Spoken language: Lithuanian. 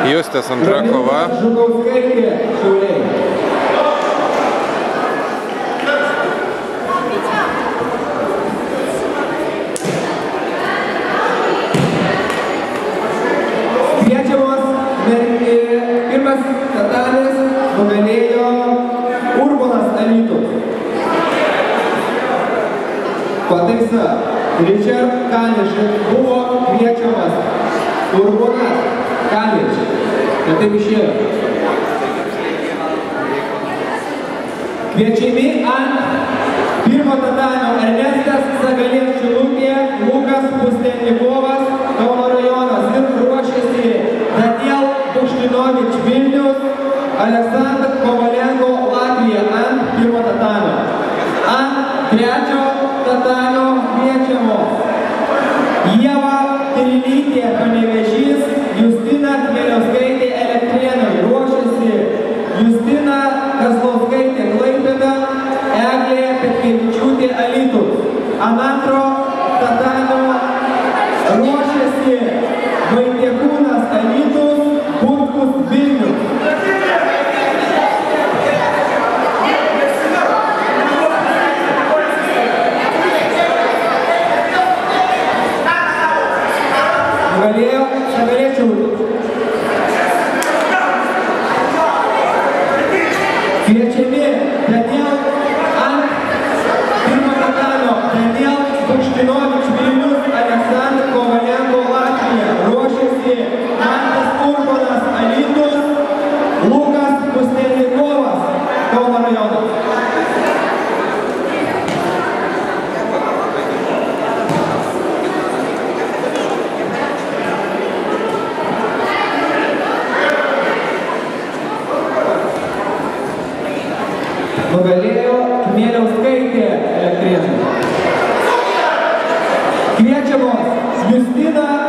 Justės antra kova. Kviečiamos pirmas tatamis nugalėjo Urbonas Alytus. Pataisa. Richard Kanišas buvo kviečiamas Urbonas Kanišas. Ir taip išėjo. Kviečiami ant pirmo tatamio Ernestas Zagalės Šilutė, Lukas Pustennikovas, Kauno rajonas ir ruošiasi Daniel Buštinovič Vilnius, Aleksandr Kovalenko Latvija ant pirmo tatamio. Ant trečio tatamio kviečiamos Ieva Trilytė Panevėžys, Justina Kmieliauskaitė Elektrėnai, ruošiasi Justina Kazlauskaitė Klaipėda, Eglė Petkevičiūtė Alytus. Ant antro tatamio ruošiasi Vaitiekūnas Alytus, Butkus Vilnius. Nugalėjo Zagalės Šilutė. Kviečiami Daniel ant pirmo tatamio Daniel Buštinovič Vilnius, Aleksandr Kovalenko Latvija. Ruošiasi Mantas Urbonas Alytus, Lukas Pustennikovas, Kauno rajonas. Nugalėjo Kmieliauskaitė Elektrėnai. Kviečiamos Justina